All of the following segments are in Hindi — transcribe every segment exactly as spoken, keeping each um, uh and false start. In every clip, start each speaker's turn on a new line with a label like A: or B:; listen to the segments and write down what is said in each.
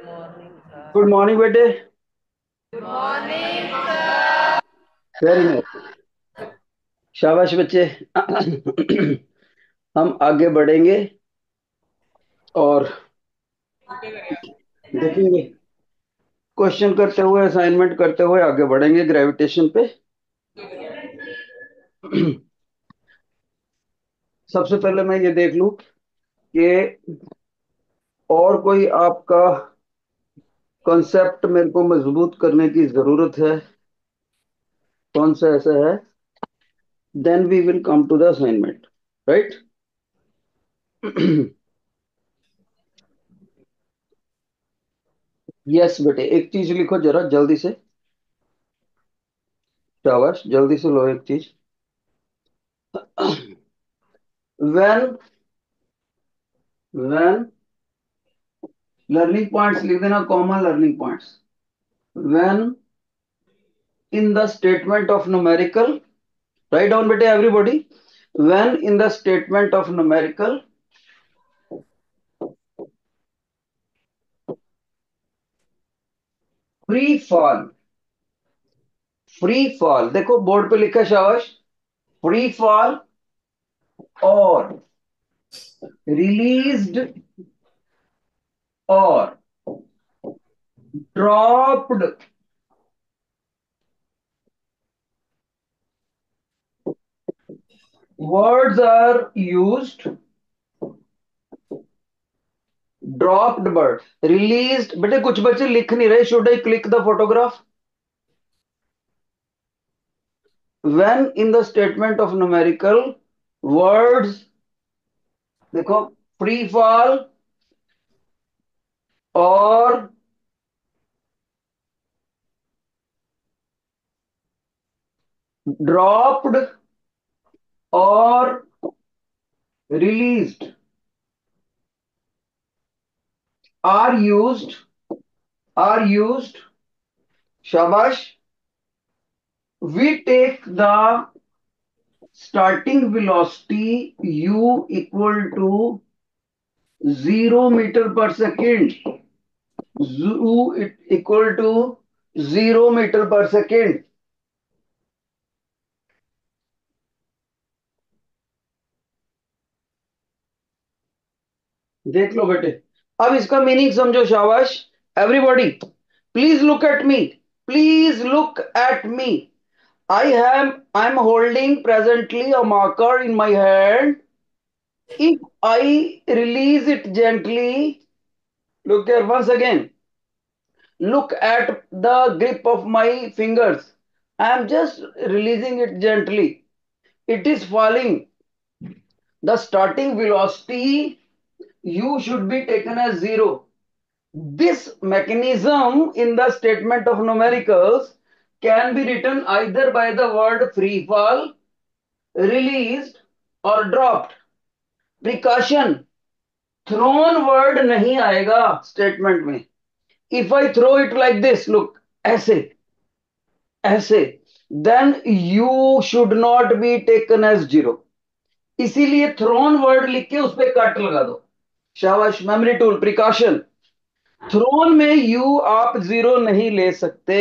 A: गुड मॉर्निंग बेटे।
B: Morning sir.
A: वेरी नाइस, शाबाश बच्चे। हम आगे बढ़ेंगे और देखेंगे, क्वेश्चन करते हुए, असाइनमेंट करते हुए आगे बढ़ेंगे ग्रेविटेशन पे। सबसे पहले मैं ये देख लूं कि और कोई आपका कॉन्सेप्ट मेरे को मजबूत करने की जरूरत है, कौन सा ऐसा है। Then we will come to the assignment, right. Yes बेटे, एक चीज लिखो जरा जल्दी से। शाबाश, जल्दी से लो एक चीज। व्हेन व्हेन लर्निंग पॉइंट्स लिख देना, common learning points. When in the statement of numerical, write down beta everybody. When in the statement of numerical, free fall, free fall, देखो बोर्ड पे लिखा है, शाबाश। फ्री फॉल और रिलीज्ड और dropped words are used, dropped word, released। बेटे कुछ बच्चे लिख नहीं रहे, should I click the photograph? When in the statement of numerical words, देखो, फ्री फॉल और ड्रॉप्ड और released are used, are used, शाबाश। We take the starting velocity u equal to zero metre per second, u equal to zero metre per second. देख लो बेटे, अब इसका मीनिंग समझो, शाबाश। Everybody please look at me, please look at me. I am I am holding presently a marker in my hand. If I release it gently, look here once again. Look at the grip of my fingers. I am just releasing it gently. It is falling. The starting velocity u should be taken as zero. This mechanism in the statement of numericals can be written either by the word free fall, released, or dropped. Precaution, thrown word नहीं आएगा स्टेटमेंट में। If I throw it like this, look, ऐसे ऐसे, then you should not be taken as zero. इसीलिए थ्रोन वर्ड लिख के उस पर कट लगा दो। शाबाश, मेमोरी टूल, प्रिकॉशन। थ्रोन में यू आप जीरो नहीं ले सकते।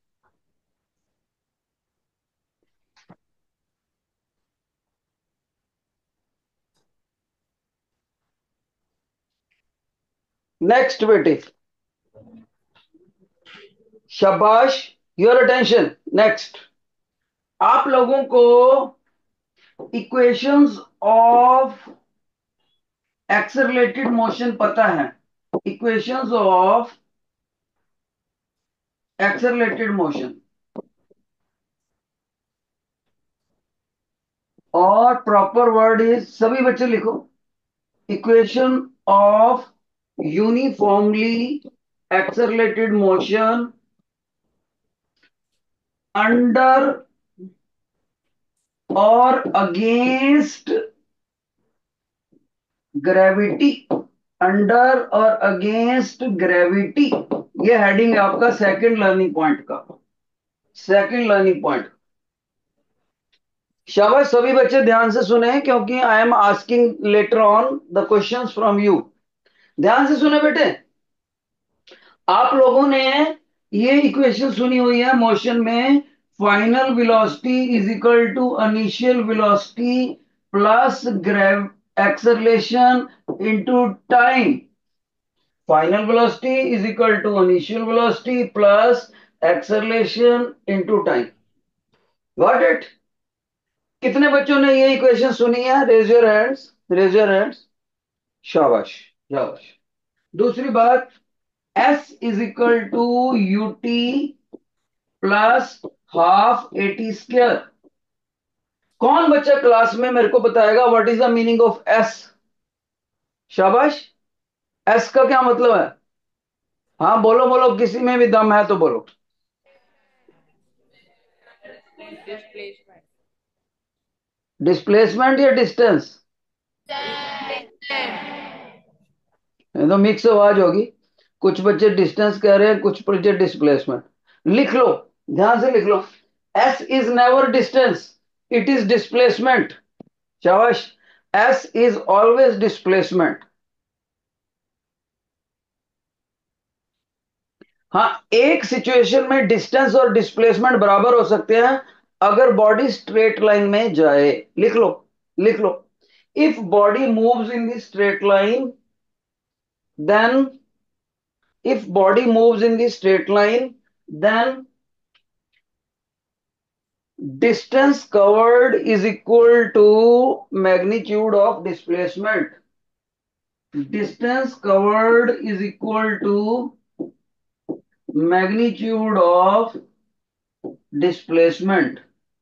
A: नेक्स्ट बेटे, शाबाश, योर अटेंशन। नेक्स्ट, आप लोगों को इक्वेशंस ऑफ एक्सेलरेटेड मोशन पता है। इक्वेशंस ऑफ एक्सेलरेटेड मोशन और प्रॉपर वर्ड इज, सभी बच्चे लिखो, equation of uniformly accelerated motion under और अगेंस्ट ग्रेविटी, अंडर और अगेंस्ट ग्रेविटी। ये हेडिंग है आपका सेकंड लर्निंग पॉइंट का, सेकंड लर्निंग पॉइंट। शाबाश, सभी बच्चे ध्यान से सुने, क्योंकि I am asking later on the questions from you. ध्यान से सुने बेटे। आप लोगों ने ये इक्वेशन सुनी हुई है मोशन में, final velocity is equal to initial velocity plus grav acceleration into time. Final velocity is equal to initial velocity plus acceleration into time. Got it? कितने बच्चों ने ये इक्वेशन सुनी है? Raise your hands, raise your hands. शाबाश, शाबाश। दूसरी बात, S is equal to u t plus half a t square. कौन बच्चा क्लास में मेरे को बताएगा what is the meaning of S? शाबाश। एस का क्या मतलब है? हाँ बोलो बोलो, किसी में भी दम है तो बोलो।
B: डिस्प्लेसमेंट।
A: डिस्प्लेसमेंट या डिस्टेंस?
B: डिस्प्लेसमेंट।
A: ये तो मिक्स आवाज होगी। कुछ बच्चे डिस्टेंस कह रहे हैं, कुछ बच्चे डिस्प्लेसमेंट। लिख लो, ध्यान से लिख लो। S is never distance, it is displacement. शाबाश। S is always displacement. हाँ, एक सिचुएशन में डिस्टेंस और डिस्प्लेसमेंट बराबर हो सकते हैं अगर बॉडी स्ट्रेट लाइन में जाए। लिख लो, लिख लो। If body moves in the straight line, then if body moves in the straight line, then distance covered is equal to magnitude of displacement. Distance covered is equal to magnitude of displacement.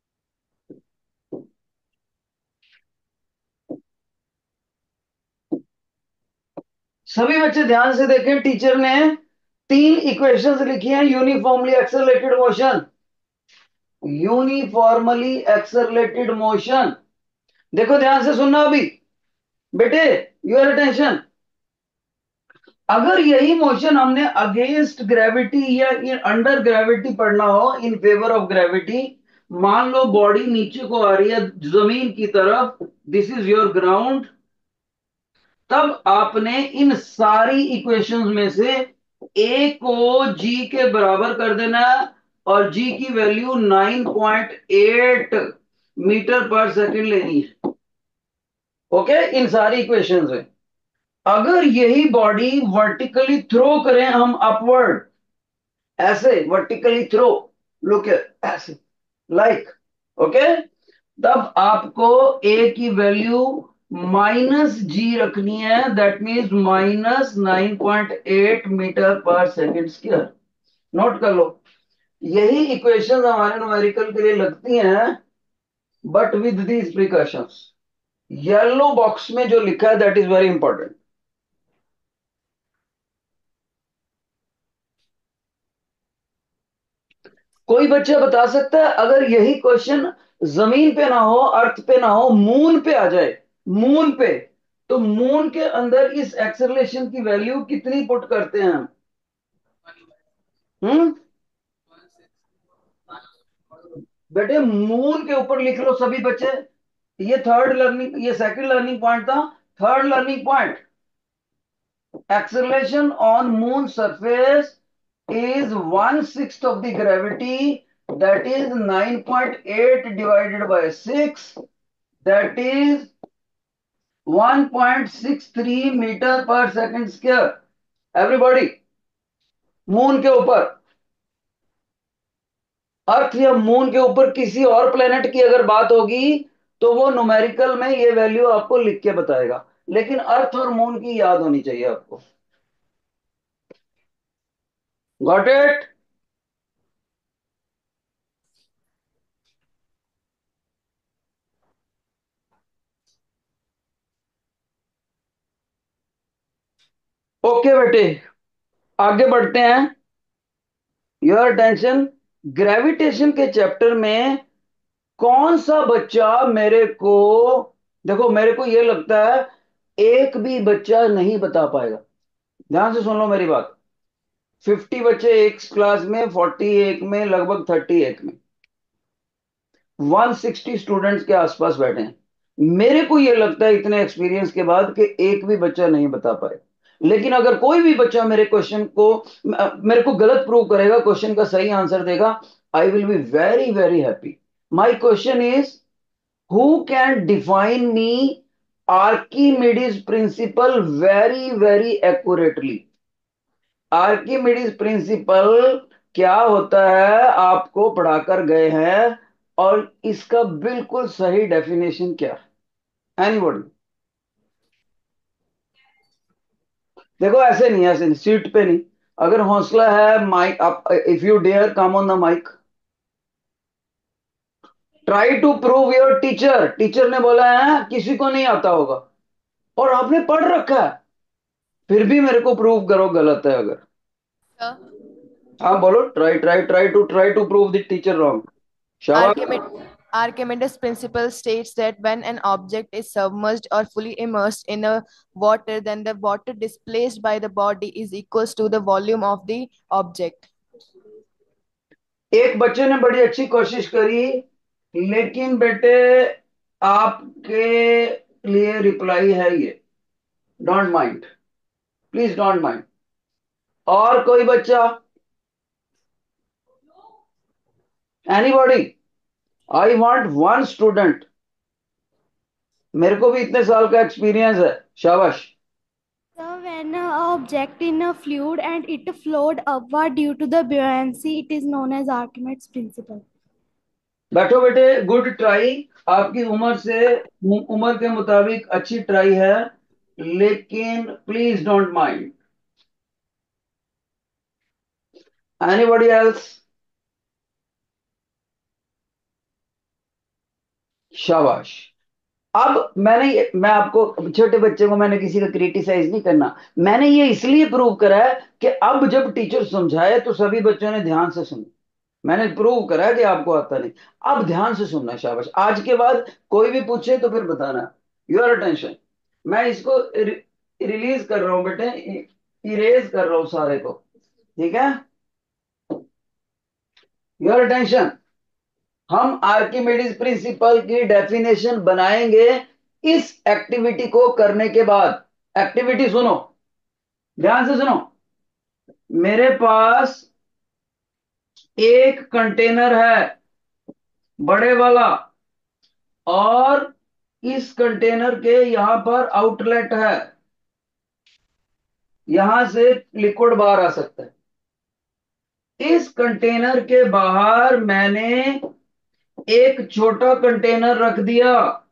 A: सभी बच्चे ध्यान से देखें, टीचर ने तीन इक्वेशंस लिखी हैं। Uniformly accelerated motion, uniformly accelerated motion. देखो ध्यान से सुनना अभी बेटे, योर अटेंशन। अगर यही मोशन हमने अगेंस्ट ग्रेविटी या इन अंडर ग्रेविटी पढ़ना हो, इन फेवर ऑफ ग्रेविटी, मान लो बॉडी नीचे को आ रही है जमीन की तरफ, दिस इज योर ग्राउंड, तब आपने इन सारी इक्वेशंस में से ए को जी के बराबर कर देना है और जी की value nine point eight metre per second लेनी है। ओके, इन सारी इक्वेशंस में अगर यही बॉडी वर्टिकली थ्रो करें हम अपवर्ड, ऐसे वर्टिकली थ्रो, लुक ऐसे, लाइक, ओके, तब आपको ए की वैल्यू माइनस जी रखनी है, that means minus nine point eight metre per second square. Note कर लो, यही इक्वेशन हमारे न्यूमेरिकल के लिए लगती हैं, but with these precautions. Yellow box में जो लिखा है दैट इज वेरी इंपॉर्टेंट। कोई बच्चा बता सकता है अगर यही क्वेश्चन जमीन पे ना हो, अर्थ पे ना हो, मून पे आ जाए, मून पे, तो मून के अंदर इस एक्सेलरेशन की वैल्यू कितनी पुट करते हैं हम? हम्म बेटे मून के ऊपर लिख लो सभी बच्चे। ये थर्ड लर्निंग, ये सेकंड लर्निंग पॉइंट था। Third learning point, acceleration on moon surface is one sixth of the gravity, that is nine point eight divided by six, that is one point six three meter per second square। everybody, moon के ऊपर, अर्थ या मून के ऊपर किसी और प्लेनेट की अगर बात होगी तो वो न्यूमेरिकल में ये वैल्यू आपको लिख के बताएगा, लेकिन अर्थ और मून की याद होनी चाहिए आपको। Got it? ओके बेटे, आगे बढ़ते हैं। योर अटेंशन, ग्रेविटेशन के चैप्टर में कौन सा बच्चा मेरे को, देखो मेरे को यह लगता है एक भी बच्चा नहीं बता पाएगा। ध्यान से सुन लो मेरी बात। फिफ्टी बच्चे एक क्लास में, फोर्टी एक में, लगभग थर्टी एक में, वन सिक्सटी स्टूडेंट्स के आसपास बैठे हैं। मेरे को यह लगता है इतने एक्सपीरियंस के बाद कि एक भी बच्चा नहीं बता पाए। लेकिन अगर कोई भी बच्चा मेरे क्वेश्चन को मेरे को गलत प्रूव करेगा, क्वेश्चन का सही आंसर देगा, I will be very very happy. My question is, who can define me Archimedes principle very very accurately? Archimedes principle क्या होता है आपको पढ़ाकर गए हैं, और इसका बिल्कुल सही डेफिनेशन क्या है? एनीबॉडी? देखो ऐसे नहीं, ऐसे नहीं, सीट पे नहीं। अगर हौसला है, माइक आप, if you dare come on the mic, try to prove your teacher. Teacher ने बोला है किसी को नहीं आता होगा, और आपने पढ़ रखा है, फिर भी मेरे को प्रूव करो गलत है अगर।
B: Sir,
A: हाँ बोलो, try try try to try to prove the teacher wrong. शाबाश।
B: Archimedes, Archimedes' principle states that when an object is submerged or fully immersed in a water, then the water displaced by the body is equals to the volume of the object.
A: एक बच्चे ने बड़ी अच्छी कोशिश करी, लेकिन बेटे आपके लिए रिप्लाई है ये, don't mind, please don't mind. और कोई बच्चा? Anybody? I want one student. मेरे को भी इतने साल का एक्सपीरियंस है, शाबाश।
C: So when an object in a fluid and it flowed upward due to the buoyancy, it is known as Archimedes' principle.
A: बैठो बेटे, गुड ट्राई। आपकी उम्र से उम्र के मुताबिक अच्छी ट्राई है, लेकिन please don't mind. Anybody else? शाबाश। अब मैंने मैं आपको, छोटे बच्चे को मैंने किसी का क्रिटिसाइज नहीं करना, मैंने ये इसलिए प्रूव करा है कि अब जब टीचर समझाए तो सभी बच्चों ने ध्यान से सुना। मैंने प्रूव करा है कि आपको आता नहीं। अब ध्यान से सुनना, शाबाश। आज के बाद कोई भी पूछे तो फिर बताना। Your attention. मैं इसको रिलीज कर रहा हूं बेटे, इरेज कर रहा हूं सारे को, ठीक है? Your attention. हम आर्किमिडीज प्रिंसिपल की डेफिनेशन बनाएंगे इस एक्टिविटी को करने के बाद। एक्टिविटी सुनो, ध्यान से सुनो। मेरे पास एक कंटेनर है, बड़े वाला, और इस कंटेनर के यहां पर आउटलेट है, यहां से लिक्विड बाहर आ सकता है। इस कंटेनर के बाहर मैंने एक छोटा कंटेनर रख दिया,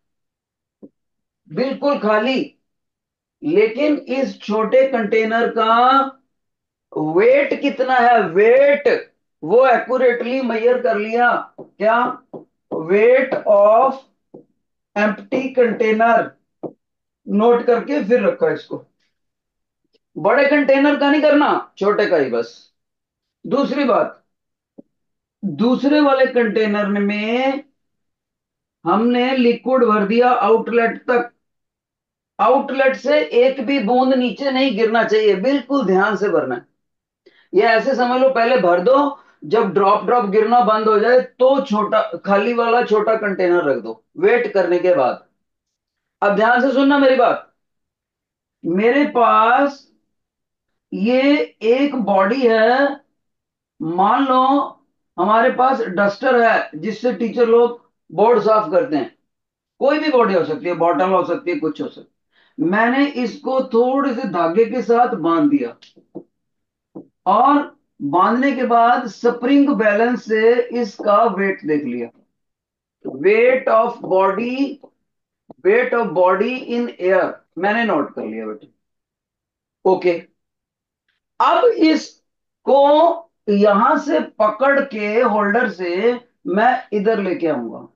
A: बिल्कुल खाली। लेकिन इस छोटे कंटेनर का वेट कितना है, वेट वो एक्यूरेटली मेजर कर लिया। क्या? Weight of empty container note करके फिर रखा इसको। बड़े कंटेनर का नहीं करना, छोटे का ही बस। दूसरी बात, दूसरे वाले कंटेनर में हमने लिक्विड भर दिया आउटलेट तक। आउटलेट से एक भी बूंद नीचे नहीं गिरना चाहिए, बिल्कुल ध्यान से भरना है। ये ऐसे समझ लो, पहले भर दो, जब ड्रॉप ड्रॉप गिरना बंद हो जाए तो छोटा खाली वाला छोटा कंटेनर रख दो, वेट करने के बाद। अब ध्यान से सुनना मेरी बात। मेरे पास ये एक बॉडी है, मान लो हमारे पास डस्टर है जिससे टीचर लोग बोर्ड साफ करते हैं। कोई भी बॉडी हो सकती है, बॉटल हो सकती है, कुछ हो सकती है। मैंने इसको थोड़े से धागे के साथ बांध दिया, और बांधने के बाद स्प्रिंग बैलेंस से इसका वेट देख लिया। Weight of body, weight of body in air मैंने नोट कर लिया बेटे। ओके। अब इसको यहां से पकड़ के होल्डर से मैं इधर लेके आऊंगा।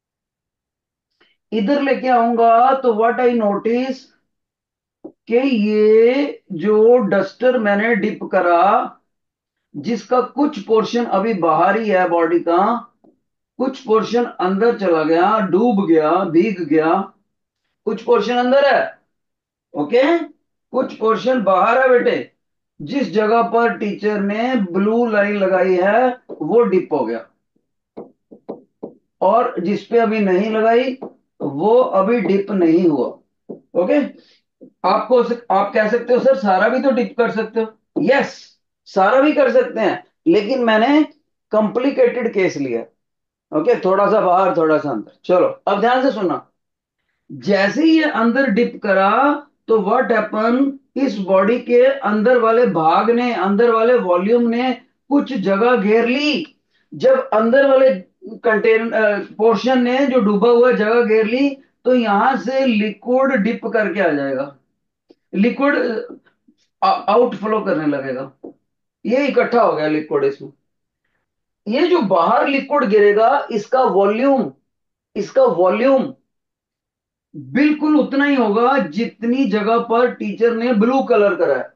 A: इधर लेके आऊंगा तो व्हाट आई नोटिस कि ये जो डस्टर मैंने डिप करा, जिसका कुछ पोर्शन अभी बाहर ही है बॉडी का, कुछ पोर्शन अंदर चला गया, डूब गया, भीग गया। कुछ पोर्शन अंदर है, ओके, कुछ पोर्शन बाहर है बेटे। जिस जगह पर टीचर ने ब्लू लाइन लगाई है वो डिप हो गया, और जिस पे अभी नहीं लगाई वो अभी डिप नहीं हुआ। ओके। आपको आप कह सकते हो सर सारा भी तो डिप कर सकते हो, यस सारा भी कर सकते हैं, लेकिन मैंने कॉम्प्लिकेटेड केस लिया। ओके, थोड़ा सा बाहर थोड़ा सा अंदर। चलो अब ध्यान से सुनना। जैसे ही ये अंदर डिप करा तो व्हाट हैपन, इस बॉडी के अंदर वाले भाग ने, अंदर वाले वॉल्यूम ने कुछ जगह घेर ली। जब अंदर वाले कंटेनर पोर्शन ने जो डूबा हुआ जगह घेर ली, तो यहां से लिक्विड डिप करके आ जाएगा, लिक्विड आउटफ्लो करने लगेगा। ये इकट्ठा हो गया लिक्विड इसमें। ये जो बाहर लिक्विड गिरेगा, इसका वॉल्यूम, इसका वॉल्यूम बिल्कुल उतना ही होगा जितनी जगह पर टीचर ने ब्लू कलर करा है।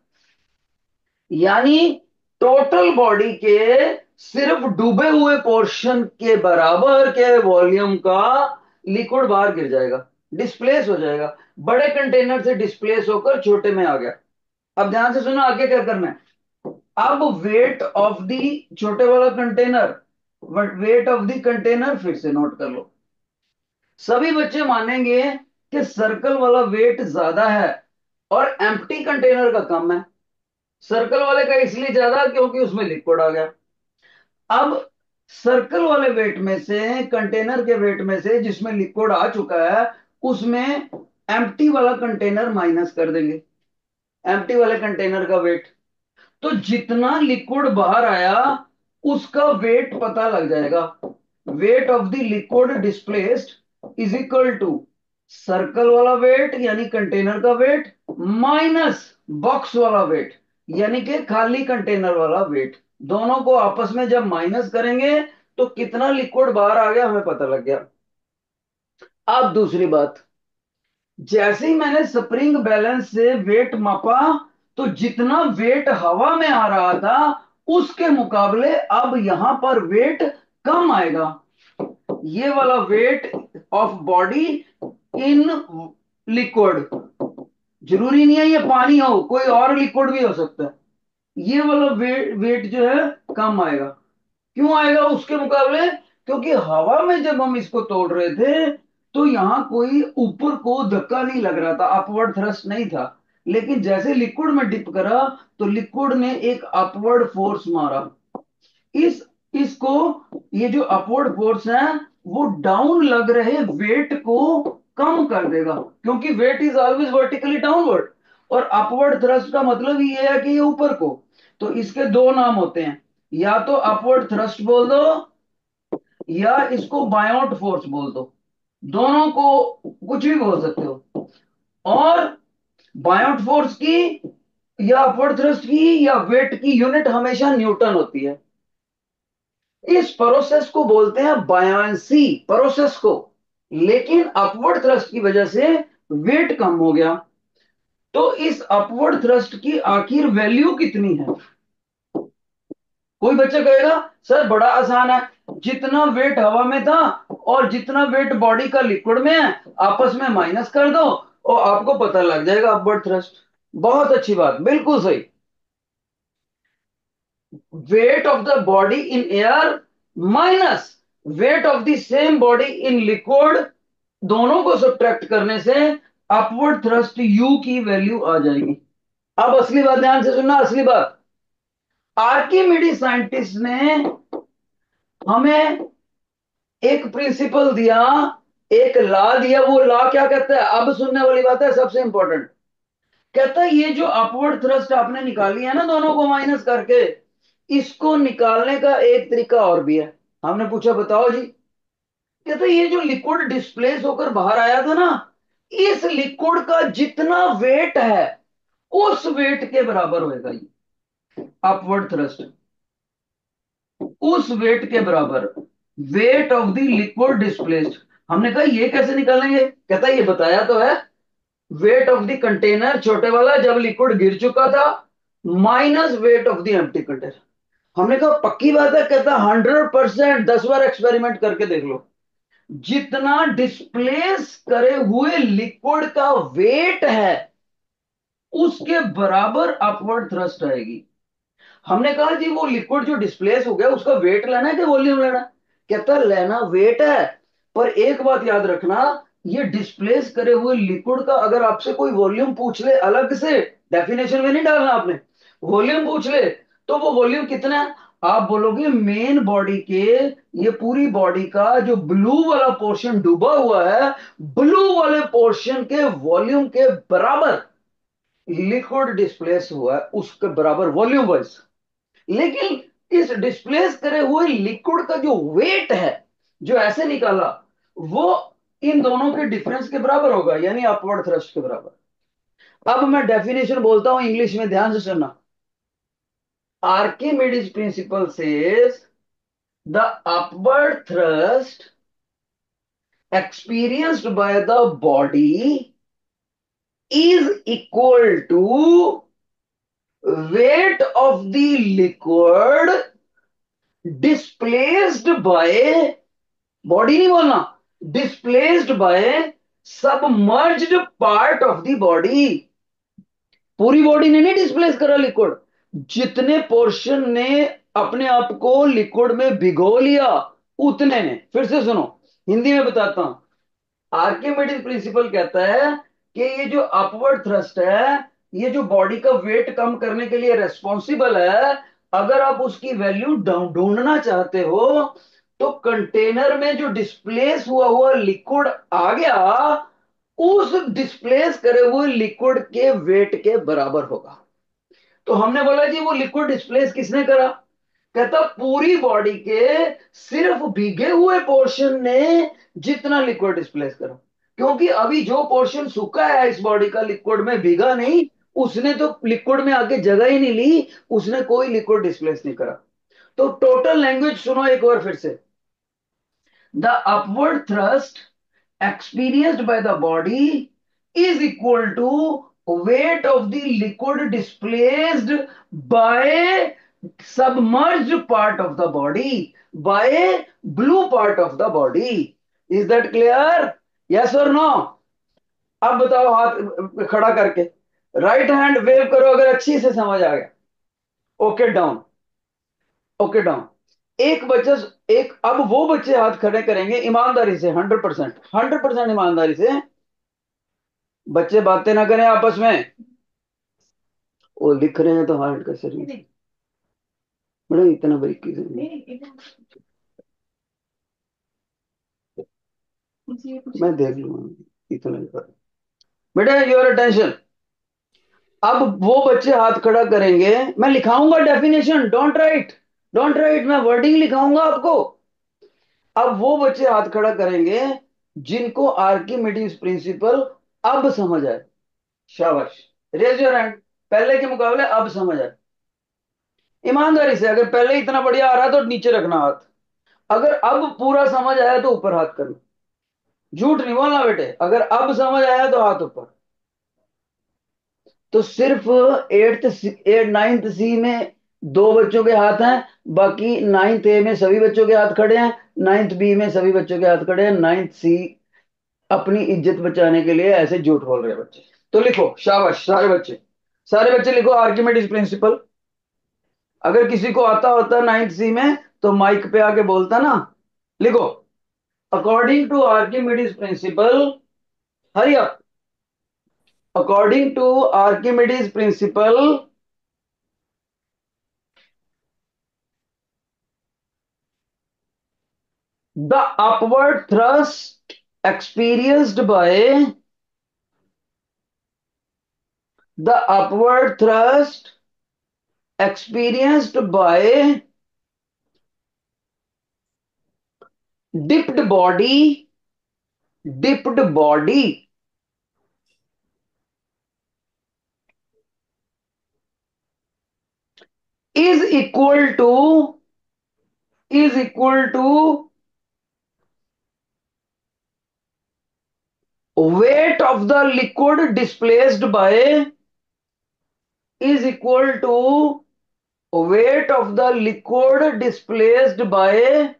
A: यानी टोटल बॉडी के सिर्फ डूबे हुए पोर्शन के बराबर के वॉल्यूम का लिक्विड बाहर गिर जाएगा, डिस्प्लेस हो जाएगा, बड़े कंटेनर से डिस्प्लेस होकर छोटे में आ गया। अब ध्यान से सुनो आगे क्या करना है। अब वेट ऑफ दी, छोटे वाला container, weight of the container फिर से नोट कर लो। सभी बच्चे मानेंगे कि सर्कल वाला वेट ज्यादा है और एम्प्टी कंटेनर का कम है। सर्कल वाले का इसलिए ज्यादा क्योंकि उसमें लिक्विड आ गया। अब सर्कल वाले वेट में से, कंटेनर के वेट में से जिसमें लिक्विड आ चुका है, उसमें एम्प्टी वाला कंटेनर माइनस कर देंगे, एम्प्टी वाले कंटेनर का वेट। तो जितना लिक्विड बाहर आया उसका वेट पता लग जाएगा। Weight of the liquid displaced is equal to circle वाला वेट यानी कंटेनर का वेट माइनस बॉक्स वाला वेट यानी कि खाली कंटेनर वाला वेट। दोनों को आपस में जब माइनस करेंगे तो कितना लिक्विड बाहर आ गया हमें पता लग गया। अब दूसरी बात, जैसे ही मैंने स्प्रिंग बैलेंस से वेट मापा, तो जितना वेट हवा में आ रहा था उसके मुकाबले अब यहां पर वेट कम आएगा। ये वाला weight of body in liquid, जरूरी नहीं है ये पानी हो, कोई और लिक्विड भी हो सकता है। ये वाला वेट वेट जो है कम आएगा। क्यों आएगा उसके मुकाबले? क्योंकि हवा में जब हम इसको तोड़ रहे थे तो यहां कोई ऊपर को धक्का नहीं लग रहा था, अपवर्ड थ्रस्ट नहीं था। लेकिन जैसे लिक्विड में डिप करा तो लिक्विड ने एक अपवर्ड फोर्स मारा। इस इसको, ये जो अपवर्ड फोर्स है वो डाउन लग रहे वेट को कम कर देगा, क्योंकि weight is always vertically downward और अपवर्ड थ्रस्ट का मतलब ये है कि ये ऊपर को। तो इसके दो नाम होते हैं, या तो अपवर्ड थ्रस्ट बोल दो या इसको बायोट फोर्स बोल दो, दोनों को कुछ भी बोल सकते हो। और बायोट फोर्स की या अपवर्ड थ्रस्ट की या वेट की यूनिट हमेशा न्यूटन होती है। इस प्रोसेस को बोलते हैं बायांसी प्रोसेस को। लेकिन अपवर्ड थ्रस्ट की वजह से वेट कम हो गया, तो इस अपवर्ड थ्रस्ट की आखिर वैल्यू कितनी है? कोई बच्चा कहेगा सर बड़ा आसान है, जितना वेट हवा में था और जितना वेट बॉडी का लिक्विड में है आपस में माइनस कर दो और आपको पता लग जाएगा अपवर्ड थ्रस्ट। बहुत अच्छी बात, बिल्कुल सही। Weight of the body in air minus weight of the same body in liquid, दोनों को सब्ट्रैक्ट करने से अपवर्ड थ्रस्ट यू की वैल्यू आ जाएगी। अब असली बात ध्यान से सुनना, असली बात। आर्किमिडीज साइंटिस्ट ने हमें एक प्रिंसिपल दिया, एक लॉ दिया। वो लॉ क्या कहता है? अब सुनने वाली बात है, सबसे इंपॉर्टेंट। कहता है ये जो अपवर्ड थ्रस्ट आपने निकाली है ना दोनों को माइनस करके, इसको निकालने का एक तरीका और भी है। हमने पूछा बताओ जी। कहता है ये जो लिक्विड डिस्प्लेस होकर बाहर आया था ना, इस लिक्विड का जितना वेट है उस वेट के बराबर होगा ये अपवर्ड थ्रस्ट, उस वेट के बराबर, weight of the liquid displaced. हमने कहा ये कैसे निकालेंगे? कहता है ये बताया तो है, वेट ऑफ द कंटेनर छोटे वाला जब लिक्विड गिर चुका था minus weight of the empty container. हमने कहा पक्की बात है? कहता हंड्रेड परसेंट, दस बार एक्सपेरिमेंट करके देख लो। जितना डिस्प्लेस करे हुए लिक्विड का वेट है उसके बराबर अपवर्ड थ्रस्ट आएगी। हमने कहा जी वो लिक्विड जो डिस्प्लेस हो गया उसका वेट लेना है कि वॉल्यूम लेना है? कहता लेना वेट है, पर एक बात याद रखना, ये डिस्प्लेस करे हुए लिक्विड का अगर आपसे कोई वॉल्यूम पूछ ले अलग से, डेफिनेशन में नहीं डालना आपने, वॉल्यूम पूछ ले, तो वो वॉल्यूम कितना है? आप बोलोगे मेन बॉडी के, ये पूरी बॉडी का जो ब्लू वाला पोर्शन डूबा हुआ है, ब्लू वाले पोर्शन के वॉल्यूम के बराबर लिक्विड डिस्प्लेस हुआ है, उसके बराबर वॉल्यूम वाइज। लेकिन इस डिस्प्लेस करे हुए लिक्विड का जो वेट है, जो ऐसे निकाला, वो इन दोनों के डिफरेंस के बराबर होगा, यानी अपवर्ड थ्रस्ट के बराबर। अब मैं डेफिनेशन बोलता हूं इंग्लिश में, ध्यान से सुनना। Archimedes principle says the upward thrust experienced by the body is equal to weight of the liquid displaced by, body नहीं बोलना, displaced by submerged part of the body. पूरी बॉडी ने नहीं डिस्प्लेस करा लिक्विड, जितने पोर्शन ने अपने आप को लिक्विड में भिगो लिया उतने ने। फिर से सुनो, हिंदी में बताता हूं। आर्किमिडीज प्रिंसिपल कहता है कि ये जो अपवर्ड थ्रस्ट है, ये जो बॉडी का वेट कम करने के लिए रेस्पॉन्सिबल है, अगर आप उसकी वैल्यू ढूंढना चाहते हो, तो कंटेनर में जो डिस्प्लेस हुआ हुआ लिक्विड आ गया, उस डिस्प्लेस करे हुए लिक्विड के वेट के बराबर होगा। तो हमने बोला जी वो लिक्विड डिस्प्लेस किसने करा? कहता पूरी बॉडी के सिर्फ भीगे हुए पोर्शन ने जितना लिक्विड डिस्प्लेस करा, क्योंकि अभी जो पोर्शन सूखा है इस बॉडी का, लिक्विड में भीगा नहीं, उसने तो लिक्विड में आके जगह ही नहीं ली, उसने कोई लिक्विड डिस्प्लेस नहीं करा। तो टोटल लैंग्वेज सुनो एक बार फिर से। The upward thrust experienced by the body is equal to weight of the liquid displaced by submerged part of the body, by blue part of the body. Is that clear? Yes or no? अब बताओ हाथ खड़ा करके, राइट हैंड वेव करो अगर अच्छी से समझ आ गया। Okay down, okay down. एक बच्चा, एक, अब वो बच्चे हाथ खड़े करेंगे ईमानदारी से, हंड्रेड परसेंट हंड्रेड परसेंट ईमानदारी से। बच्चे बातें ना करें आपस में, वो लिख रहे हैं तो हार्ट का शरीर बड़ा इतना बारीकी से मैं देख लूंगा इतना ही पर। बेटा योर अटेंशन। अब वो बच्चे हाथ खड़ा करेंगे, मैं लिखाऊंगा definition, don't write, don't write, मैं वर्डिंग लिखाऊंगा आपको। अब वो बच्चे हाथ खड़ा करेंगे जिनको आर्किमिडीज प्रिंसिपल अब समझ आए। शाबाश, रेज योर हैंड। पहले के मुकाबले अब समझ आए। ईमानदारी से, अगर पहले इतना बढ़िया आ रहा तो नीचे रखना हाथ, अगर अब पूरा समझ आया तो ऊपर हाथ करना। झूठ नहीं बोलना बेटे, अगर अब समझ आया तो हाथ ऊपर। तो सिर्फ एट्थ एट नाइन्थ सी में दो बच्चों के हाथ हैं, बाकी नाइन्थ ए में सभी बच्चों के हाथ खड़े हैं, नाइन्थ बी में सभी बच्चों के हाथ खड़े हैं, नाइन्थ सी अपनी इज्जत बचाने के लिए ऐसे झूठ बोल रहे हैं बच्चे। तो लिखो, शाबाश सारे बच्चे, सारे बच्चे लिखो आर्किमिडीज प्रिंसिपल। अगर किसी को आता होता नाइन्थ सी में तो माइक पे आके बोलता ना। लिखो, according to Archimedes principle, hurry up, according to Archimedes principle, the upward thrust experienced by the upward thrust experienced by dipped body, dipped body is equal to, is equal to weight of the liquid displaced by, is equal to weight of the liquid displaced by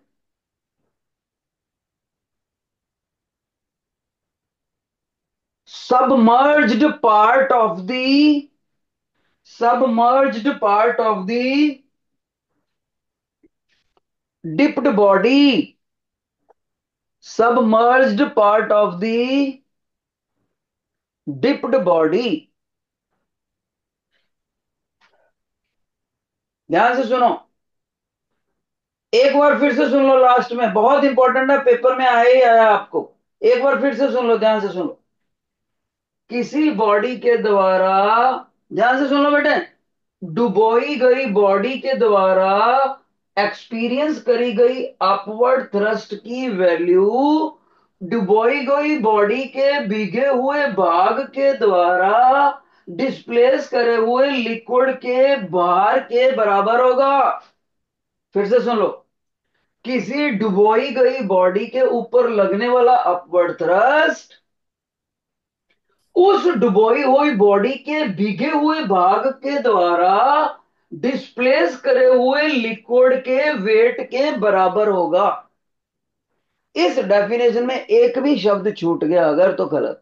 A: submerged part of the, submerged part of the dipped body, submerged part of the dipped body. ध्यान से सुनो, एक बार फिर से सुन लो, लास्ट में बहुत इंपॉर्टेंट है, पेपर में आया ही आया आपको। एक बार फिर से सुन लो, ध्यान से सुन लो। किसी बॉडी के द्वारा, ध्यान से सुन लो बेटे, डुबोई गई बॉडी के द्वारा एक्सपीरियंस करी गई अपवर्ड थ्रस्ट की वैल्यू डुबोई गई बॉडी के भीगे हुए भाग के द्वारा डिस्प्लेस करे हुए लिक्विड के भार के बराबर होगा। फिर से सुन लो, किसी डुबोई गई बॉडी के ऊपर लगने वाला अपवर्ड थ्रस्ट उस डुबोई हुई बॉडी के भीगे हुए भाग के द्वारा डिस्प्लेस करे हुए लिक्विड के वेट के बराबर होगा। इस डेफिनेशन में एक भी शब्द छूट गया अगर तो गलत।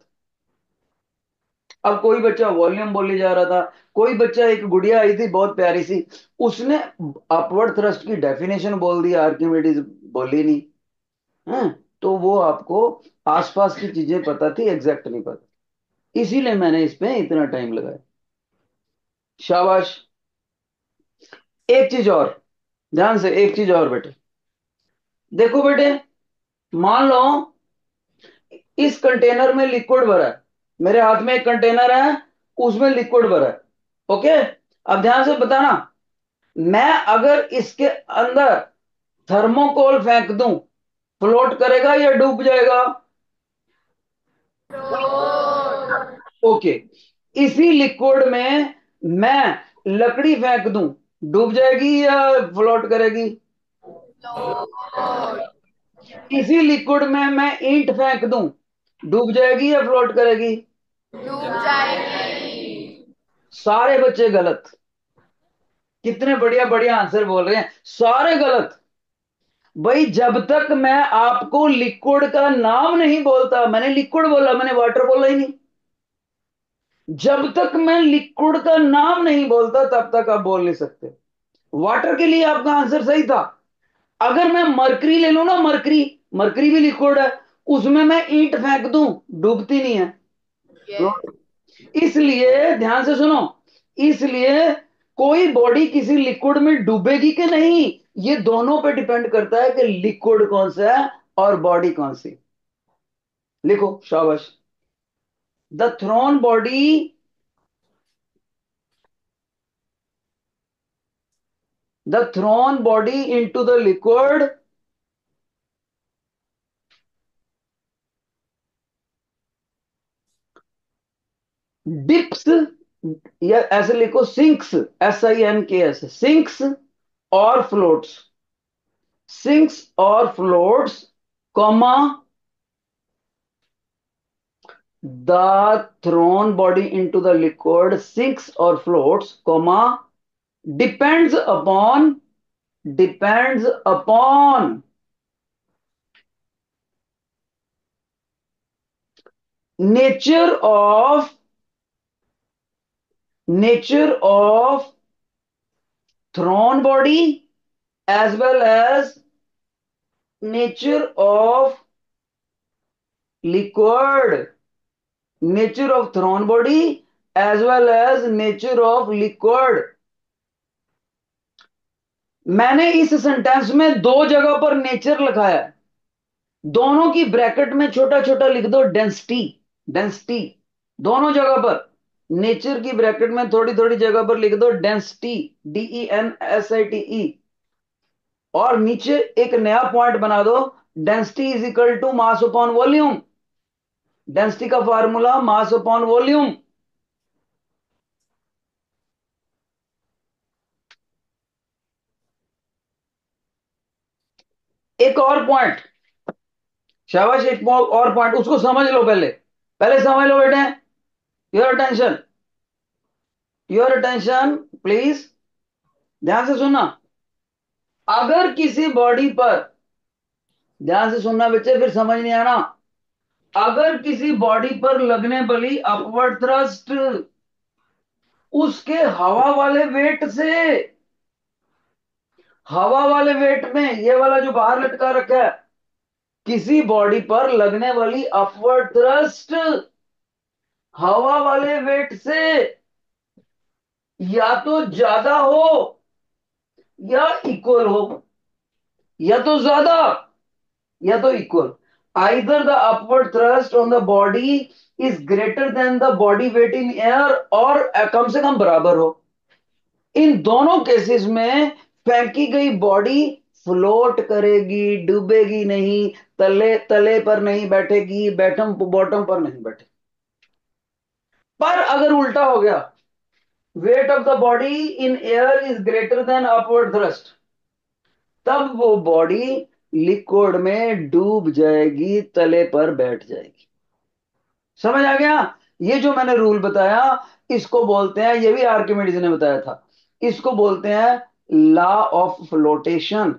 A: अब कोई बच्चा वॉल्यूम बोली जा रहा था, कोई बच्चा, एक गुड़िया आई थी बहुत प्यारी सी, उसने अपवर्ड थ्रस्ट की डेफिनेशन बोल दी, आर्किमिडीज बोली नहीं है। तो वो आपको आसपास की चीजें पता थी, एग्जैक्ट नहीं पता, इसीलिए मैंने इस पे इतना टाइम लगाया। शाबाश। एक चीज और, ध्यान से, एक चीज और बेटे, देखो बेटे, मान लो इस कंटेनर में लिक्विड भरा है, मेरे हाथ में एक कंटेनर है, उसमें लिक्विड भरा है, ओके। अब ध्यान से बताना, मैं अगर इसके अंदर थर्मोकोल फेंक दूं, फ्लोट करेगा या डूब जाएगा? ओके। इसी लिक्विड में मैं लकड़ी फेंक दूं, डूब जाएगी या फ्लोट करेगी? इसी लिक्विड में मैं ईंट फेंक दूं, डूब जाएगी या फ्लोट करेगी?
B: डूब जाएगी।
A: सारे बच्चे गलत। कितने बढ़िया बढ़िया आंसर बोल रहे हैं, सारे गलत। भाई जब तक मैं आपको लिक्विड का नाम नहीं बोलता, मैंने लिक्विड बोला, मैंने वाटर बोला ही नहीं, जब तक मैं लिक्विड का नाम नहीं बोलता तब तक आप बोल नहीं सकते। वाटर के लिए आपका आंसर सही था। अगर मैं मरकरी ले लू ना, मरकरी, मरकरी भी लिक्विड है, उसमें मैं ईंट फेंक दूं, डूबती नहीं है।
B: Yes.
A: इसलिए ध्यान से सुनो, इसलिए कोई बॉडी किसी लिक्विड में डूबेगी कि नहीं, ये दोनों पे डिपेंड करता है कि लिक्विड कौन सा है और बॉडी कौन सी। लिखो, शाबाश। The thrown body the thrown body into the liquid dips, या ऐसे लिखो sinks, S I N K S, sinks और फ्लोट्स, सिंक्स और floats, comma, the thrown body into the liquid sinks or floats, comma, depends upon, depends upon nature of, nature of thrown body as well as nature of liquid, nature of thrown body as well as nature of liquid। मैंने इस सेंटेंस में दो जगह पर नेचर लिखाया है, दोनों की ब्रैकेट में छोटा छोटा लिख दो डेंसिटी, डेंसिटी, दोनों जगह पर, नेचर की ब्रैकेट में थोड़ी थोड़ी जगह पर लिख दो density, D E N S I T E, और नीचे एक नया पॉइंट बना दो, density is equal to mass upon volume. Density का फार्मूला मास अपॉन वॉल्यूम। एक और पॉइंट, शाबाश, एक और पॉइंट, उसको समझ लो, पहले पहले समझ लो बेटे, your attention, your attention please, ध्यान से सुनना। अगर किसी बॉडी पर, ध्यान से सुनना बच्चे, फिर समझ नहीं आना, अगर किसी बॉडी पर लगने वाली अपवर्ड थ्रस्ट उसके हवा वाले वेट से, हवा वाले वेट में, ये वाला जो बाहर लटका रखा है, किसी बॉडी पर लगने वाली अपवर्ड थ्रस्ट हवा वाले वेट से या तो ज्यादा हो या इक्वल हो, या तो ज्यादा या तो equal. Either the upward thrust on the body is greater than the body weight in air, और कम से कम बराबर हो। इन दोनों केसेस में फेंकी गई बॉडी फ्लोट करेगी, डूबेगी नहीं, तले तले पर नहीं बैठेगी, बैठम बॉटम पर नहीं बैठेगी। पर अगर उल्टा हो गया, weight of the body in air is greater than upward thrust, तब वो बॉडी लिक्विड में डूब जाएगी, तले पर बैठ जाएगी। समझ आ गया? ये जो मैंने रूल बताया, इसको बोलते हैं, ये भी आर्किमिडीज ने बताया था, इसको बोलते हैं लॉ ऑफ फ्लोटेशन।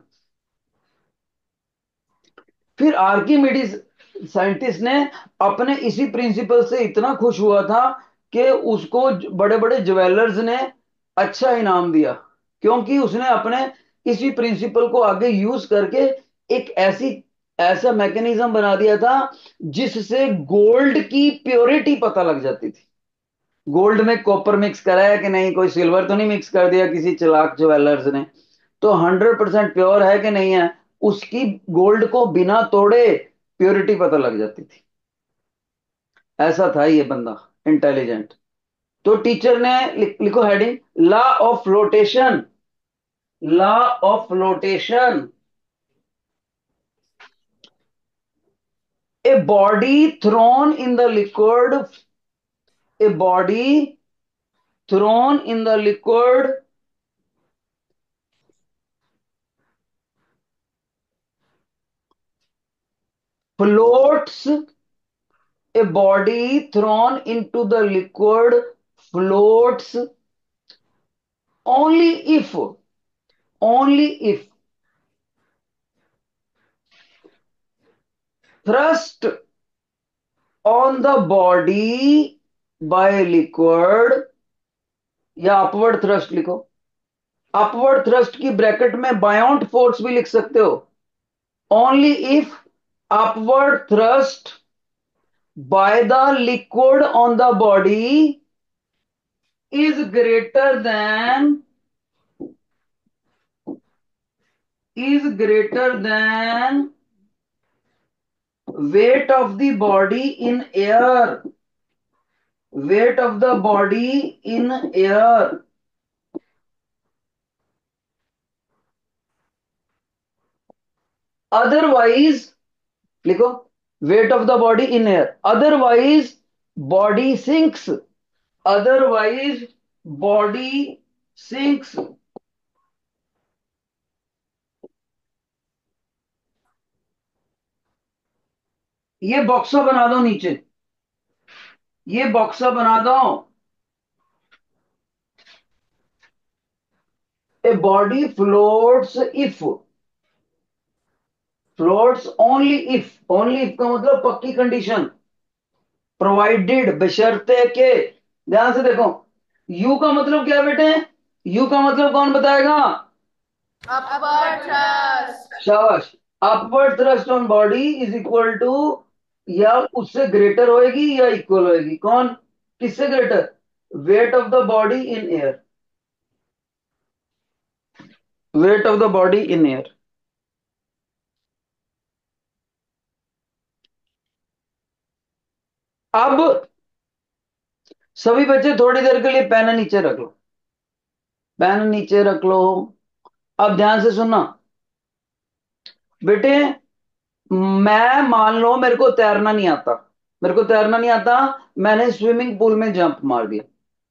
A: फिर आर्किमिडीज साइंटिस्ट ने अपने इसी प्रिंसिपल से इतना खुश हुआ था कि उसको बड़े बड़े ज्वेलर्स ने अच्छा इनाम दिया, क्योंकि उसने अपने इसी प्रिंसिपल को आगे यूज करके एक ऐसी ऐसा मैकेनिज्म बना दिया था जिससे गोल्ड की प्योरिटी पता लग जाती थी। गोल्ड में कॉपर मिक्स करा है कि नहीं, कोई सिल्वर तो नहीं मिक्स कर दिया किसी चालाक ज्वेलर्स ने, तो हंड्रेड परसेंट प्योर है कि नहीं है, उसकी गोल्ड को बिना तोड़े प्योरिटी पता लग जाती थी। ऐसा था ये बंदा, इंटेलिजेंट। तो टीचर ने लिख, लिखो heading, law of flotation. Law of flotation. A body thrown in the liquid, a body thrown in the liquid floats, a body thrown into the liquid floats only if, only if thrust on the body by liquid, या अपवर्ड थ्रस्ट लिखो। अपवर्ड थ्रस्ट की ब्रैकेट में बायोंट फोर्स भी लिख सकते हो। Only if upward thrust by the liquid on the body is greater than, is greater than weight of the body in air, weight of the body in air, otherwise लिखो, weight of the body in air, otherwise body sinks, otherwise body sinks। ये बॉक्सा बना दो नीचे, ये बॉक्सा बना दो। A body floats if, floats only if, only if का मतलब पक्की कंडीशन, प्रोवाइडेड बशर्ते के। ध्यान से देखो, यू का मतलब क्या बेटे, यू का मतलब कौन बताएगा?
B: Upward thrust.
A: शाबाश। Upward thrust on body is equal to, या उससे ग्रेटर होएगी या इक्वल होएगी, कौन, किससे greater? Weight of the body in air, weight of the body in air. अब सभी बच्चे थोड़ी देर के लिए पेन नीचे रख लो, पेन नीचे रख लो। अब ध्यान से सुनना बेटे, मैं मान लो मेरे को तैरना नहीं आता, मेरे को तैरना नहीं आता, मैंने स्विमिंग पूल में जंप मार दिया।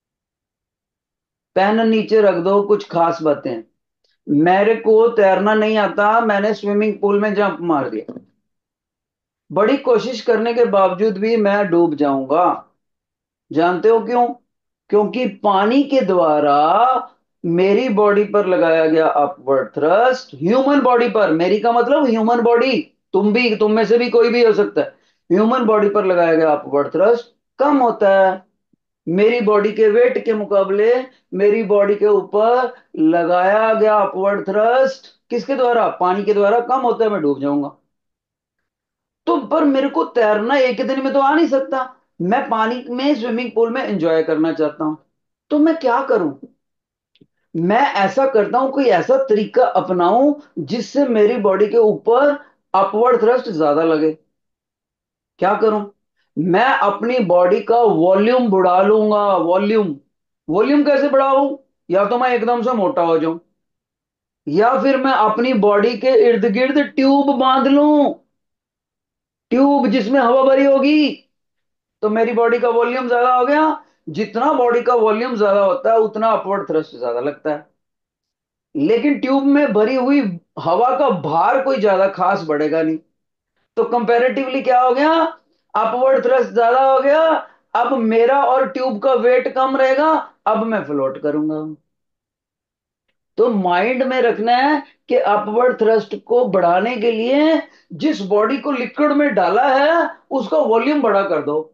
A: पेन नीचे रख दो, कुछ खास बातें। मेरे को तैरना नहीं आता, मैंने स्विमिंग पूल में जंप मार दिया, बड़ी कोशिश करने के बावजूद भी मैं डूब जाऊंगा। जानते हो क्यों? क्योंकि पानी के द्वारा मेरी बॉडी पर लगाया गया अपवर्ड थ्रस्ट, ह्यूमन बॉडी पर, मेरी का मतलब ह्यूमन बॉडी, तुम भी, तुम में से भी कोई भी हो सकता है, ह्यूमन बॉडी पर लगाया गया अपवर्ड थ्रस्ट कम होता है मेरी बॉडी के वेट के मुकाबले। मेरी बॉडी के ऊपर लगाया गया अपवर्ड थ्रस्ट किसके द्वारा? पानी के द्वारा कम होता है, मैं डूब जाऊंगा। तो पर मेरे को तैरना एक ही दिन में तो आ नहीं सकता। मैं पानी में स्विमिंग पूल में एंजॉय करना चाहता हूं। तो मैं क्या करूं? मैं ऐसा करता हूं, कोई ऐसा तरीका अपनाऊं जिससे मेरी बॉडी के ऊपर अपवर्ड थ्रस्ट ज्यादा लगे। क्या करूं? मैं अपनी बॉडी का वॉल्यूम बढ़ा लूंगा। वॉल्यूम। वॉल्यूम कैसे बढ़ाऊं? या तो मैं एकदम से मोटा हो जाऊं, या फिर मैं अपनी बॉडी के इर्द गिर्द ट्यूब बांध लूं। ट्यूब जिसमें हवा भरी होगी, तो मेरी बॉडी का वॉल्यूम ज्यादा हो गया। जितना बॉडी का वॉल्यूम ज्यादा होता है उतना अपवर्ड थ्रस्ट ज्यादा लगता है। लेकिन ट्यूब में भरी हुई हवा का भार कोई ज्यादा खास बढ़ेगा नहीं। तो कंपैरेटिवली क्या हो गया? अपवर्ड थ्रस्ट ज्यादा हो गया। अब मेरा और ट्यूब का वेट कम रहेगा। अब मैं फ्लोट करूंगा। तो माइंड में रखना है कि अपवर्ड थ्रस्ट को बढ़ाने के लिए जिस बॉडी को लिक्विड में डाला है उसका वॉल्यूम बड़ा कर दो।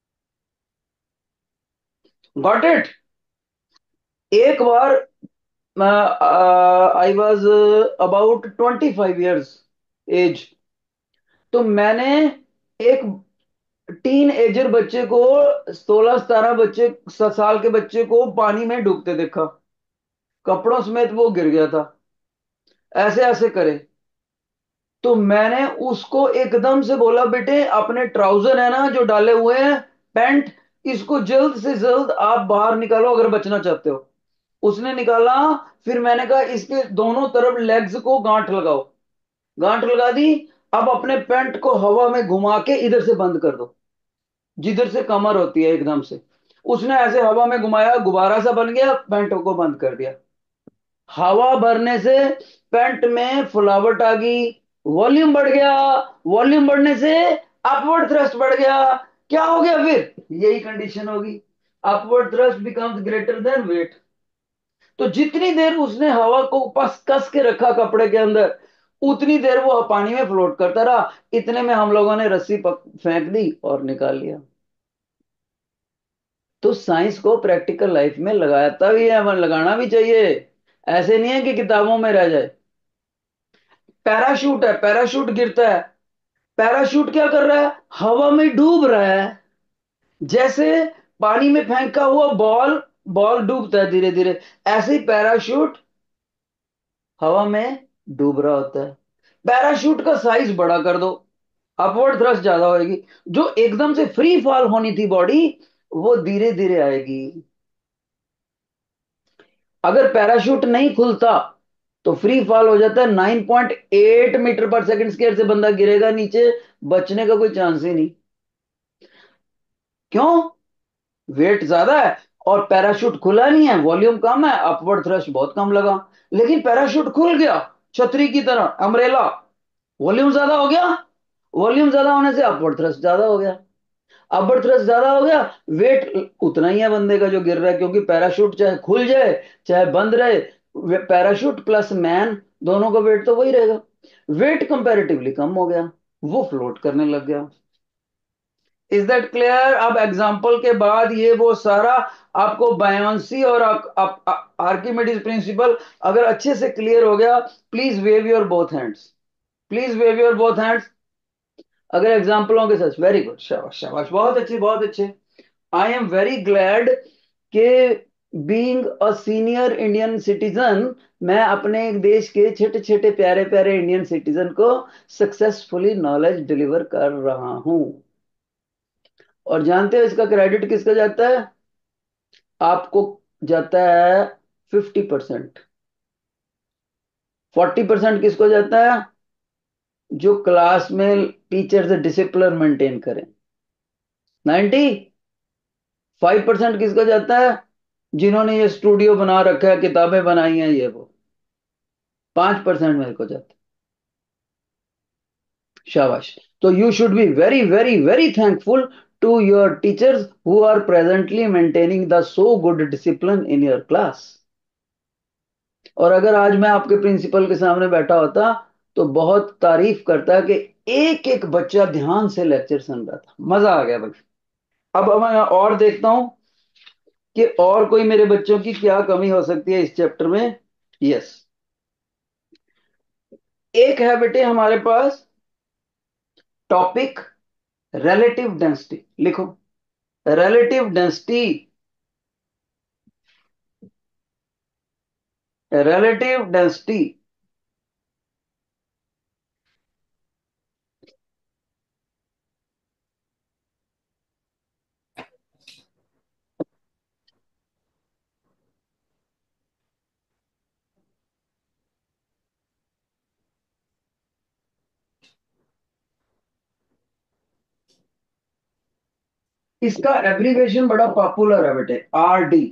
A: Got it? एक बार I was about twenty five years age, तो मैंने एक टीन एजर बच्चे को, सोलह सतारह बच्चे साल के बच्चे को पानी में डूबते देखा। कपड़ों समेत वो गिर गया था, ऐसे ऐसे करे। तो मैंने उसको एकदम से बोला, बेटे अपने ट्राउजर है ना जो डाले हुए हैं, पैंट, इसको जल्द से जल्द आप बाहर निकालो अगर बचना चाहते हो। उसने निकाला। फिर मैंने कहा इसके दोनों तरफ लेग्स को गांठ लगाओ। गांठ लगा दी। अब अपने पैंट को हवा में घुमा के इधर से बंद कर दो, जिधर से कमर होती है एकदम से। उसने ऐसे हवा में घुमाया, गुब्बारा सा बन गया, पैंट को बंद कर दिया। हवा भरने से पैंट में फुलावट आ गई, वॉल्यूम बढ़ गया। वॉल्यूम बढ़ने से अपवर्ड थ्रस्ट बढ़ गया। क्या हो गया फिर? यही कंडीशन होगी, upward thrust becomes greater than weight. तो जितनी देर उसने हवा को पस कस के रखा कपड़े के अंदर, उतनी देर वो पानी में फ्लोट करता रहा। इतने में हम लोगों ने रस्सी पक- फेंक दी और निकाल लिया। तो साइंस को प्रैक्टिकल लाइफ में लगाता भी है, मन लगाना भी चाहिए। ऐसे नहीं है कि किताबों में रह जाए। पैराशूट है, पैराशूट गिरता है। पैराशूट क्या कर रहा है? हवा में डूब रहा है। जैसे पानी में फेंका हुआ बॉल, बॉल डूबता है धीरे धीरे, ऐसे ही पैराशूट हवा में डूब रहा होता है। पैराशूट का साइज बड़ा कर दो, अपवर्ड थ्रस्ट ज्यादा होगी। जो एकदम से फ्री फॉल होनी थी बॉडी, वो धीरे धीरे आएगी। अगर पैराशूट नहीं खुलता तो फ्री फॉल हो जाता है, nine point eight metre per second square से बंदा गिरेगा नीचे, बचने का कोई चांस ही नहीं। क्यों? वेट ज्यादा है और पैराशूट खुला नहीं है, वॉल्यूम कम है, अपवर्ड थ्रस्ट बहुत कम लगा। लेकिन पैराशूट खुल गया, छतरी की तरह, अम्ब्रेला, वॉल्यूम ज्यादा हो गया। वॉल्यूम ज्यादा होने से अपवर्ड थ्रस्ट ज्यादा हो गया। अपवर्ड थ्रस्ट ज्यादा हो गया, वेट उतना ही है बंदे का जो गिर रहा है, क्योंकि पैराशूट चाहे खुल जाए चाहे बंद रहे, पैराशूट प्लस मैन दोनों का वेट तो वही रहेगा। वेट कंपैरेटिवली कम हो गया, वो फ्लोट करने लग गया। Is that clear? अब एग्जाम्पल के बाद ये वो सारा आपको बायोंसी और आर्किमिडीज प्रिंसिपल अगर अच्छे से क्लियर हो गया, please wave your both hands. Please wave your both hands अगर एग्जाम्पलों के साथ। वेरी गुड, शाबाश शाबाश, बहुत अच्छे बहुत अच्छे। आई एम वेरी ग्लैड कि being a senior Indian citizen, मैं अपने देश के छोटे छोटे प्यारे प्यारे इंडियन सिटीजन को सक्सेसफुली नॉलेज डिलीवर कर रहा हूं। और जानते हो इसका क्रेडिट किसका जाता है? आपको जाता है फिफ्टी परसेंट। फोर्टी परसेंट किसको जाता है? जो क्लास में टीचर से डिसिप्लिन मेंटेन करें। नाइन्टी फाइव परसेंट किसको जाता है? जिन्होंने ये स्टूडियो बना रखा है, किताबें बनाई हैं, ये वो। पांच परसेंट मेरे को जाता है। शाबाश। तो you should be very very very thankful to your teachers who are presently maintaining the so good discipline in your class. और अगर आज मैं आपके प्रिंसिपल के सामने बैठा होता तो बहुत तारीफ करता कि एक एक बच्चा ध्यान से लेक्चर सुन रहा था, मजा आ गया भाई। अब अब मैं और देखता हूं कि और कोई मेरे बच्चों की क्या कमी हो सकती है इस चैप्टर में। यस, एक है बेटे हमारे पास टॉपिक रिलेटिव डेंसिटी, लिखो रिलेटिव डेंसिटी, रिलेटिव डेंसिटी। इसका एब्रीवेशन बड़ा पॉपुलर है बेटे, आर डी।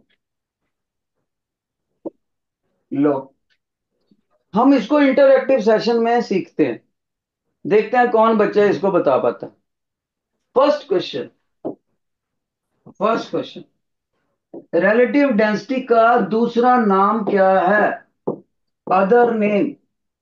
A: लो, हम इसको इंटरएक्टिव सेशन में सीखते हैं, देखते हैं कौन बच्चा इसको बता पाता। First question, first question, relative density का दूसरा नाम क्या है? Other name.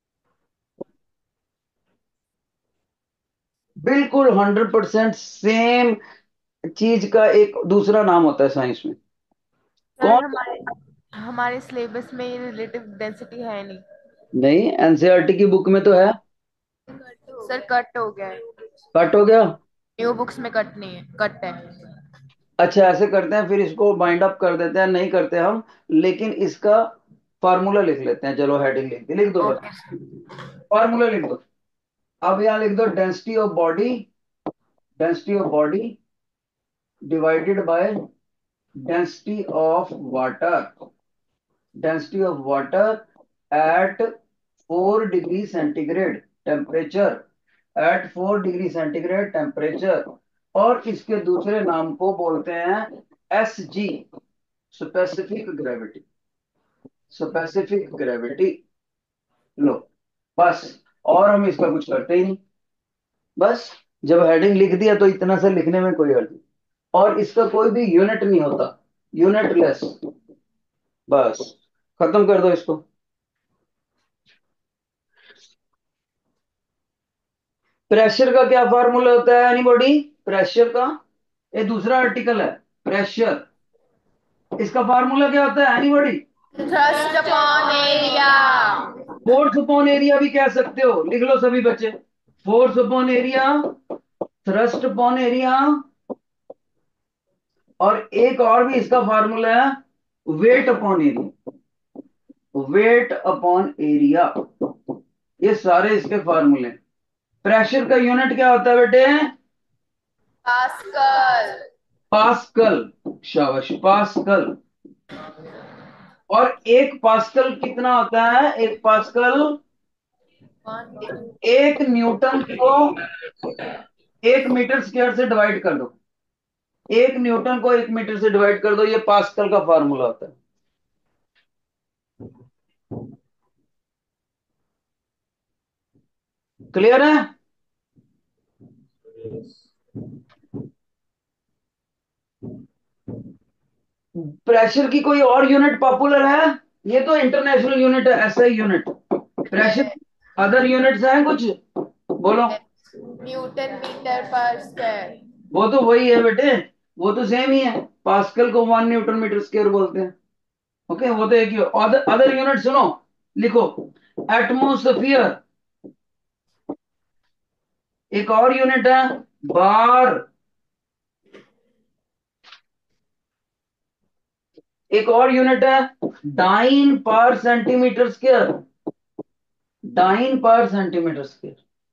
A: बिल्कुल हंड्रेड परसेंट सेम चीज का एक दूसरा नाम होता है साइंस में।
B: सर
A: कौन?
B: हमारे हमारे सिलेबस में ये रिलेटिव डेंसिटी है नहीं।
A: नहीं, एनसीईआरटी की बुक में तो है।
B: सर कट हो गया है,
A: कट हो गया?
B: न्यू बुक्स में कट नहीं है, कट है।
A: अच्छा, ऐसे करते हैं फिर, इसको बाइंड अप कर देते हैं, नहीं करते हम, लेकिन इसका फार्मूला लिख लेते हैं। चलो हेडिंग लिख दी, लिख दो बस,
B: ओके
A: फार्मूला लिख दो। अब यहां लिख दो density of body, density of body divided by density of water, density of water at four degree centigrade temperature, at four degree centigrade temperature. और इसके दूसरे नाम को बोलते हैं S G, specific gravity, specific gravity. लो बस, और हम इसका कुछ करते ही नहीं। बस, जब हेडिंग लिख दिया तो इतना सा लिखने में कोई अर्थ नहीं, और इसका कोई भी यूनिट नहीं होता, यूनिटलेस। बस खत्म कर दो इसको। प्रेशर का क्या फार्मूला होता है एनीबॉडी? प्रेशर का, ये दूसरा आर्टिकल है, प्रेशर। इसका फार्मूला क्या होता है anybody?
B: Thrust upon area.
A: Force upon area भी कह सकते हो, लिख लो सभी बच्चे, force upon area, thrust upon area. और एक और भी इसका फार्मूला है, weight upon area, weight upon area. ये सारे इसके फार्मूले। प्रेशर का यूनिट क्या होता है बेटे?
B: पास्कल।
A: पास्कल, शाबाश, पास्कल। और एक पास्कल कितना होता है? एक पास्कल एक न्यूटन को एक मीटर स्क्वायर से डिवाइड कर दो, एक न्यूटन को एक मीटर से डिवाइड कर दो, ये पास्कल का फार्मूला होता है। क्लियर है? प्रेशर की कोई और यूनिट पॉपुलर है? ये तो इंटरनेशनल यूनिट है, SI unit. Pressure other units हैं कुछ? बोलो।
B: Newton metre per square.
A: वो तो वही है बेटे, वो तो सेम ही है, पास्कल को वन न्यूटन मीटर स्क्वायर बोलते हैं। ओके, वो तो एक ही। अदर अदर यूनिट सुनो, लिखो एटमोस्फियर, एक और यूनिट है बार, एक और यूनिट है dyne per centimetre square, dyne per centimetre square.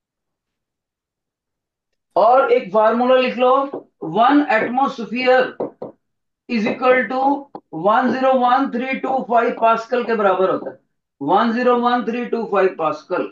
A: और एक फार्मूला लिख लो, one atmosphere is equal to one zero one three two five pascal के बराबर होता है, one zero one three two five pascal.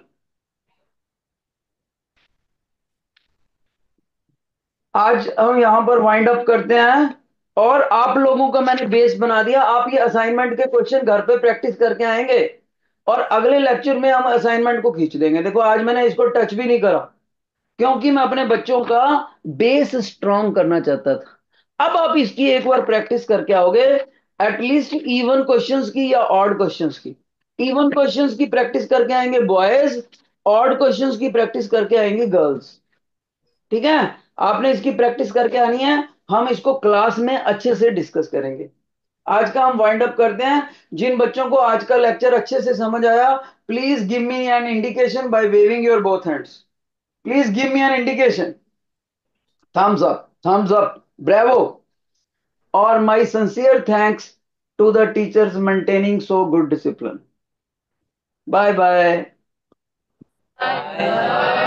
A: आज हम यहां पर वाइंड अप करते हैं, और आप लोगों का मैंने बेस बना दिया। आप ये असाइनमेंट के क्वेश्चन घर पे प्रैक्टिस करके आएंगे, और अगले लेक्चर में हम असाइनमेंट को खींच देंगे। देखो आज मैंने इसको टच भी नहीं करा, क्योंकि मैं अपने बच्चों का बेस स्ट्रांग करना चाहता था। अब आप इसकी एक बार प्रैक्टिस करके आओगे, एटलीस्ट इवन क्वेश्चंस की या ऑड क्वेश्चंस की। इवन क्वेश्चंस की प्रैक्टिस करके आएंगे बॉयज, ऑड क्वेश्चंस की प्रैक्टिस करके आएंगे गर्ल्स। ठीक है, आपने इसकी प्रैक्टिस करके आनी है, हम इसको क्लास में अच्छे से डिस्कस करेंगे। आज का हम वाइंड अप करते हैं। जिन बच्चों को आज का लेक्चर अच्छे से समझ आया, please give me an indication by waving your both hands. Please give me an indication. Thumbs up, thumbs up, bravo. Or my sincere thanks to the teachers maintaining so good discipline. Bye bye.
B: Bye.